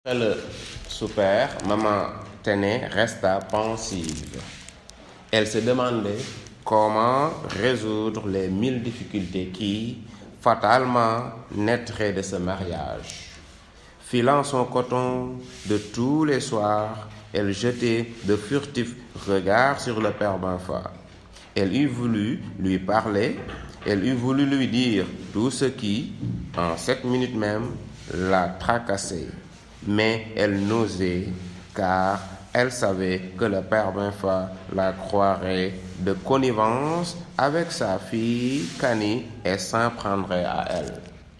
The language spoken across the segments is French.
Après le souper, maman Téné resta pensive. Elle se demandait comment résoudre les 1000 difficultés qui, fatalement, naîtraient de ce mariage. Filant son coton de tous les soirs, elle jetait de furtifs regards sur le père Benfa. Elle eût voulu lui parler, elle eût voulu lui dire tout ce qui, en 7 minutes même, la tracassait. Mais elle n'osait, car elle savait que le père Benfa la croirait de connivence avec sa fille Kani et s'en prendrait à elle.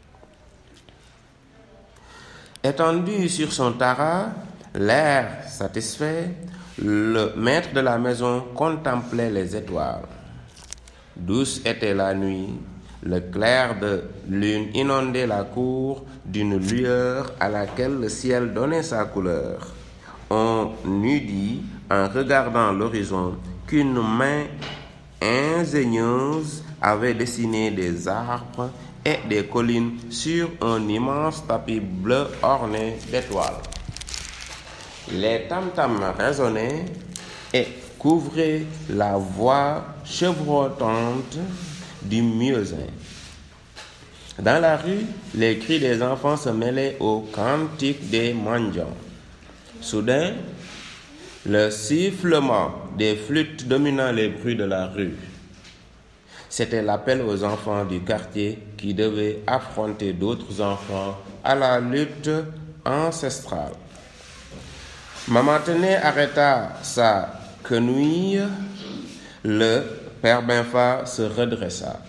Étendu sur son tara, l'air satisfait, le maître de la maison contemplait les étoiles. Douce était la nuit, le clair de lune inondait la cour d'une lueur à laquelle le ciel donnait sa couleur. On eût dit, en regardant l'horizon, qu'une main ingénieuse avait dessiné des arbres et des collines sur un immense tapis bleu orné d'étoiles. Les tam-tams résonnaient et couvraient la voie chevrotante du muezzin. Dans la rue, les cris des enfants se mêlaient aux cantiques des mendiants. Soudain, le sifflement des flûtes dominant les bruits de la rue. C'était l'appel aux enfants du quartier qui devaient affronter d'autres enfants à la lutte ancestrale. Maman Téné arrêta sa quenouille. Le père Benfa se redressa.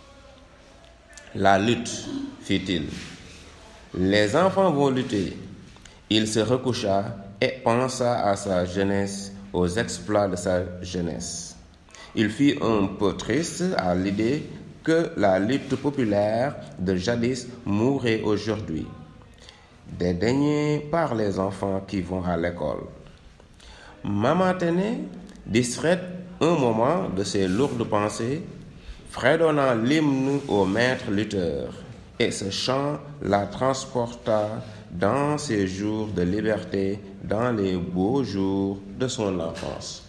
La lutte, fit-il. Les enfants vont lutter. Il se recoucha et pensa à sa jeunesse, aux exploits de sa jeunesse. Il fut un peu triste à l'idée que la lutte populaire de jadis mourrait aujourd'hui, dédaigné par les enfants qui vont à l'école. Maman Téné, distraite un moment de ses lourdes pensées, fredonnant l'hymne au maître lutteur, et ce chant la transporta dans ses jours de liberté, dans les beaux jours de son enfance.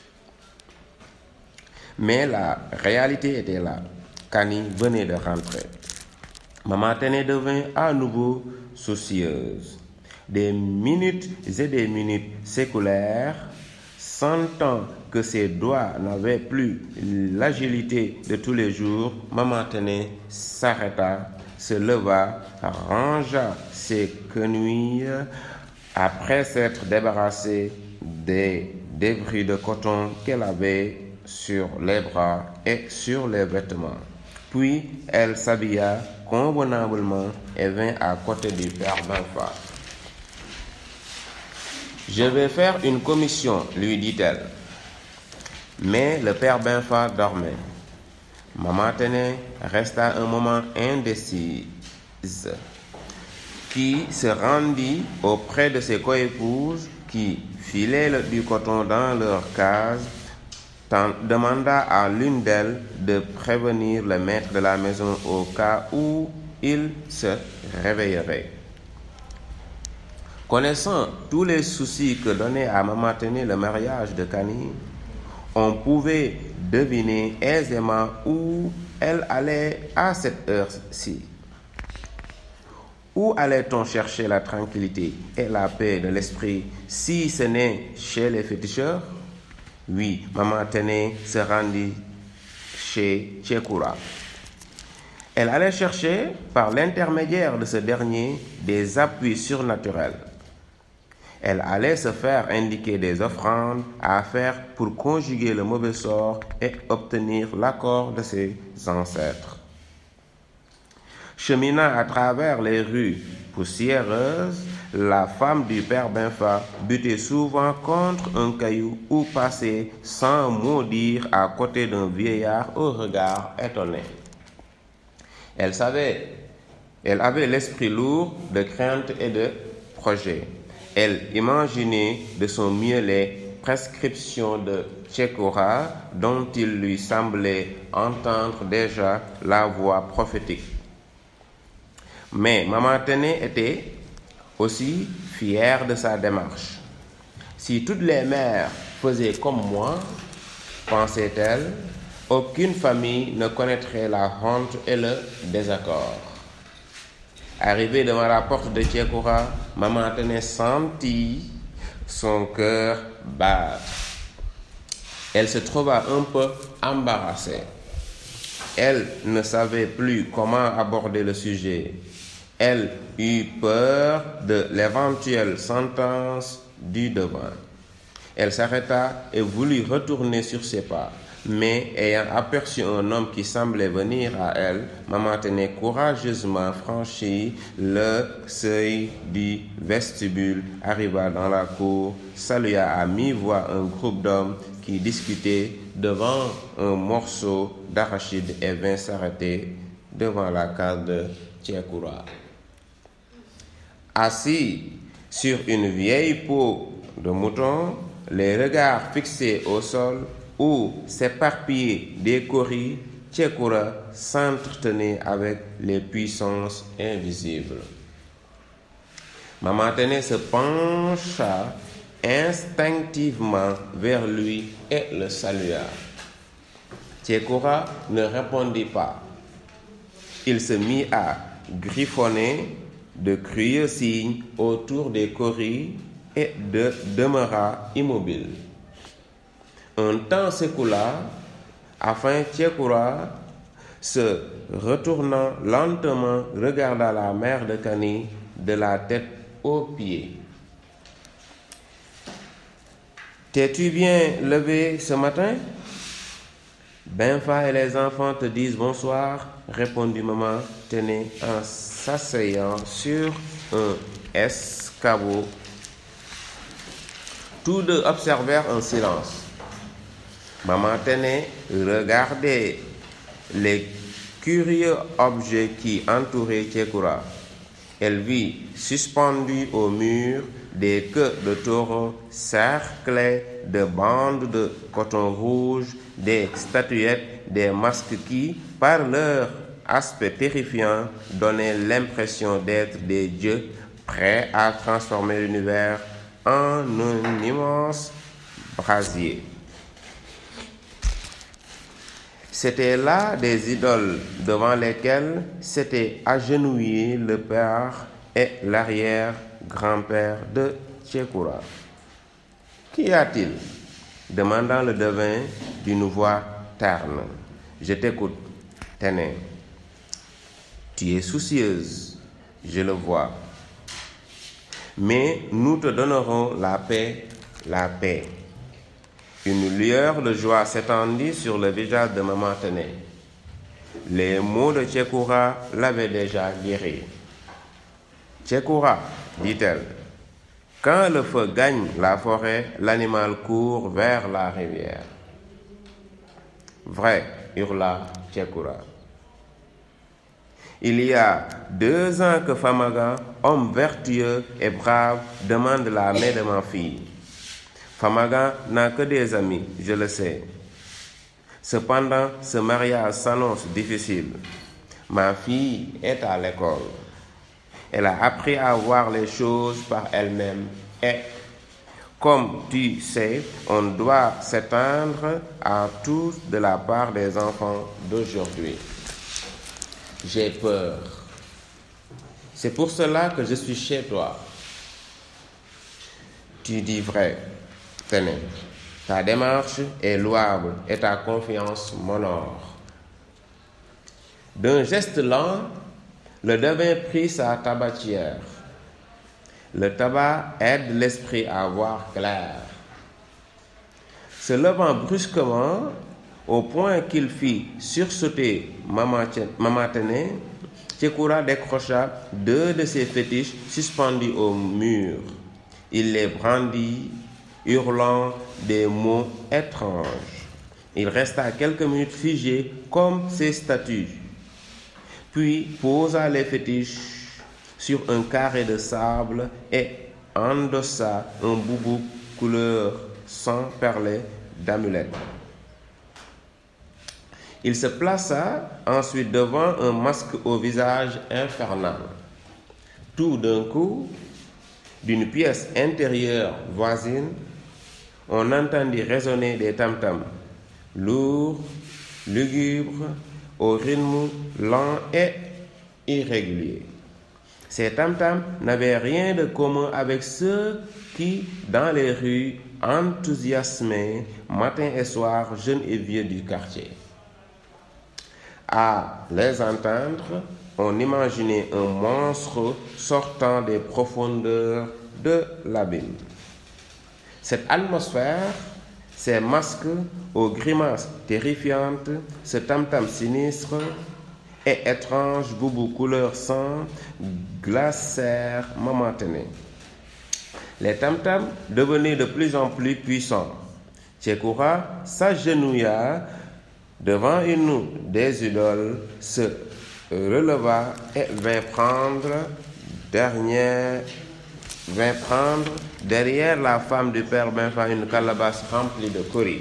Mais la réalité était là. Kani venait de rentrer. Maman Téné devint à nouveau soucieuse. Des minutes et des minutes s'écoulèrent, sentant que ses doigts n'avaient plus l'agilité de tous les jours. Maman Téné s'arrêta, se leva, rangea ses quenouilles après s'être débarrassée des débris de coton qu'elle avait sur les bras et sur les vêtements. Puis elle s'habilla convenablement et vint à côté du père Benfa. « Je vais faire une commission, lui dit-elle. Mais le père Benfa dormait. Maman Téné resta un moment indécise, qui se rendit auprès de ses coépouses qui filaient du coton dans leur case, demanda à l'une d'elles de prévenir le maître de la maison au cas où il se réveillerait. Connaissant tous les soucis que donnait à Maman Téné le mariage de Kani, on pouvait deviner aisément où elle allait à cette heure-ci. Où allait-on chercher la tranquillité et la paix de l'esprit si ce n'est chez les féticheurs? Oui, Maman Téné se rendit chez Tchekoura. Elle allait chercher, par l'intermédiaire de ce dernier, des appuis surnaturels. Elle allait se faire indiquer des offrandes à faire pour conjuguer le mauvais sort et obtenir l'accord de ses ancêtres. Cheminant à travers les rues poussiéreuses, la femme du père Benfa butait souvent contre un caillou ou passait sans mot dire à côté d'un vieillard au regard étonné. Elle avait l'esprit lourd de crainte et de projets. Elle imaginait de son mieux les prescriptions de Tchekoura dont il lui semblait entendre déjà la voix prophétique. Mais Maman Téné était aussi fière de sa démarche. Si toutes les mères faisaient comme moi, pensait-elle, aucune famille ne connaîtrait la honte et le désaccord. Arrivée devant la porte de Tchekura, maman Tené sentit son cœur battre. Elle se trouva un peu embarrassée. Elle ne savait plus comment aborder le sujet. Elle eut peur de l'éventuelle sentence du devin. Elle s'arrêta et voulut retourner sur ses pas. Mais ayant aperçu un homme qui semblait venir à elle, maman Tené courageusement franchit le seuil du vestibule, arriva dans la cour, salua à mi-voix un groupe d'hommes qui discutaient devant un morceau d'arachide et vint s'arrêter devant la case de Tchekura. Assis sur une vieille peau de mouton, les regards fixés au sol, où s'éparpillaient des coris, Tchekura s'entretenait avec les puissances invisibles. Maman Tené se pencha instinctivement vers lui et le salua. Tchekura ne répondit pas. Il se mit à griffonner de curieux signes autour des coris et demeura immobile. Un temps s'écoula, afin Tchekura, se retournant lentement, regarda la mère de Kani de la tête aux pieds. « T'es-tu bien levé ce matin? Benfa et les enfants te disent bonsoir, répondit maman Tené en s'asseyant sur un escabeau. Tous deux observèrent un silence. Maman Tené regardait les curieux objets qui entouraient Tchekura. Elle vit suspendues au mur des queues de taureaux cerclées de bandes de coton rouge, des statuettes, des masques qui, par leur aspect terrifiant, donnaient l'impression d'être des dieux prêts à transformer l'univers en un immense brasier. C'étaient là des idoles devant lesquelles s'étaient agenouillés le père et l'arrière-grand-père de Tchekura. « Qu'y a-t-il » demanda le devin d'une voix terne. « Je t'écoute, Tené. »« Tu es soucieuse, je le vois. Mais nous te donnerons la paix, la paix. » Une lueur de joie s'étendit sur le visage de maman Tené. Les mots de Tchekura l'avaient déjà guéri. « Tchekura, dit-elle, quand le feu gagne la forêt, l'animal court vers la rivière. »« Vrai, hurla Tchekura. Il y a 2 ans que Famaga, homme vertueux et brave, demande la main de ma fille. Famaga n'a que des amis, je le sais. Cependant, ce mariage s'annonce difficile. Ma fille est à l'école. Elle a appris à voir les choses par elle-même et, comme tu sais, on doit s'étendre à tous de la part des enfants d'aujourd'hui. J'ai peur. C'est pour cela que je suis chez toi. Tu dis vrai. Tené, ta démarche est louable et ta confiance m'honore. D'un geste lent, le devin prit sa tabatière. Le tabac aide l'esprit à voir clair. Se levant brusquement, au point qu'il fit sursauter maman Tené, Tchekura décrocha 2 de ses fétiches suspendus au mur. Il les brandit, hurlant des mots étranges. Il resta quelques minutes figé comme ces statues, puis posa les fétiches sur un carré de sable et endossa un boubou couleur sang perlé d'amulette. Il se plaça ensuite devant un masque au visage infernal. Tout d'un coup, d'une pièce intérieure voisine, on entendit résonner des tam-tams, lourds, lugubres, au rythme lent et irrégulier. Ces tam-tams n'avaient rien de commun avec ceux qui, dans les rues, enthousiasmaient matin et soir jeunes et vieux du quartier. À les entendre, on imaginait un monstre sortant des profondeurs de l'abîme. Cette atmosphère, ces masques aux grimaces terrifiantes, ce tam-tam sinistre et étrange boubou couleur sang glacèrent Maman Téné. Les tam-tams devenaient de plus en plus puissants. Tchékoura s'agenouilla devant une des idoles, se releva et vint prendre derrière la femme du père Benfa une calebasse remplie de cori.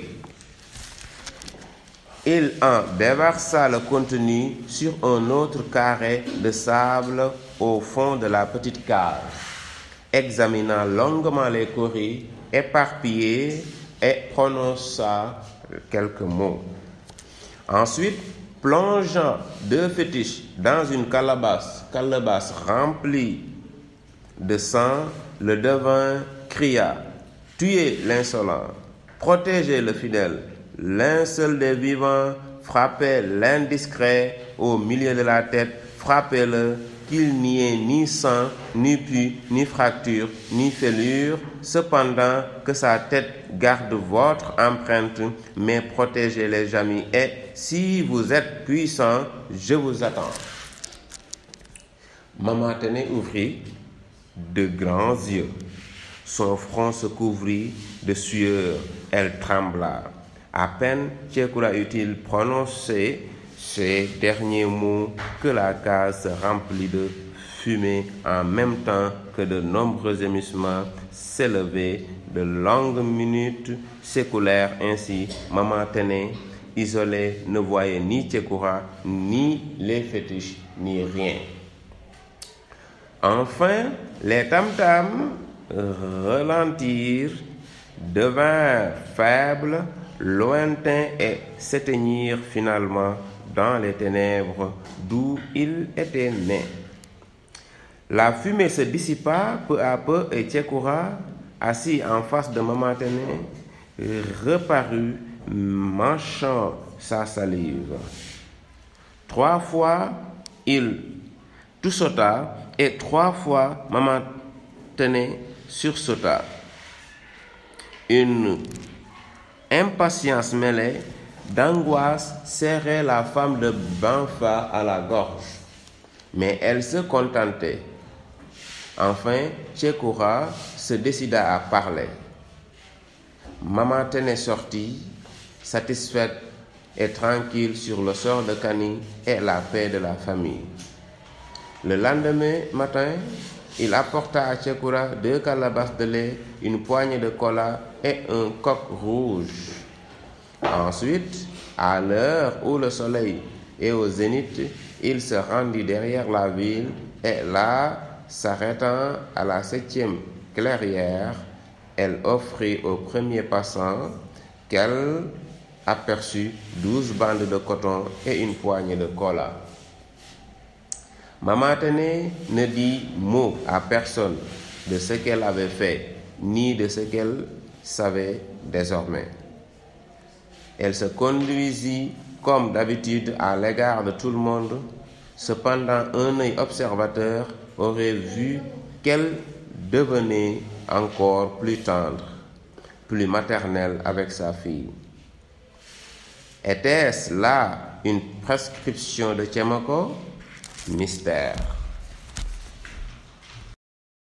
Il en déversa le contenu sur un autre carré de sable au fond de la petite cave, examina longuement les coris éparpillés et prononça quelques mots. Ensuite, plongeant 2 fétiches dans une calebasse remplie de sang, le devin cria « Tuez l'insolent, protégez le fidèle, l'un seul des vivants, frappez l'indiscret au milieu de la tête, frappez-le, qu'il n'y ait ni sang, ni pus, ni fracture, ni fêlure, cependant que sa tête garde votre empreinte, mais protégez les amis, et si vous êtes puissant, je vous attends. » Maman Téné ouvrit de grands yeux. Son front se couvrit de sueur. Elle trembla. À peine Tchékoura eut-il prononcé ces derniers mots que la case se remplit de fumée en même temps que de nombreux émissements s'élevaient. De longues minutes s'écoulèrent ainsi. Maman Téné, isolée, ne voyait ni Tchékoura, ni les fétiches, ni rien. Enfin, les tam-tams ralentirent, devinrent faibles, lointains et s'éteignirent finalement dans les ténèbres d'où ils étaient nés. La fumée se dissipa peu à peu et Tchékoura, assis en face de Maman Téné, reparut, mâchant sa salive. 3 fois, il toussota et 3 fois Maman Téné sursauta. Une impatience mêlée d'angoisse serrait la femme de Benfa à la gorge, mais elle se contentait. Enfin, Tchékoura se décida à parler. Maman Téné sortit, satisfaite et tranquille sur le sort de Kani et la paix de la famille. Le lendemain matin, il apporta à Tchékoura 2 calebasses de lait, une poignée de cola et un coq rouge. Ensuite, à l'heure où le soleil est au zénith, il se rendit derrière la ville et là, s'arrêtant à la 7e clairière, elle offrit au premier passant qu'elle aperçut 12 bandes de coton et une poignée de cola. Maman Téné ne dit mot à personne de ce qu'elle avait fait, ni de ce qu'elle savait désormais. Elle se conduisit comme d'habitude à l'égard de tout le monde. Cependant, un œil observateur aurait vu qu'elle devenait encore plus tendre, plus maternelle avec sa fille. Était-ce là une prescription de Tchémako? Mystère.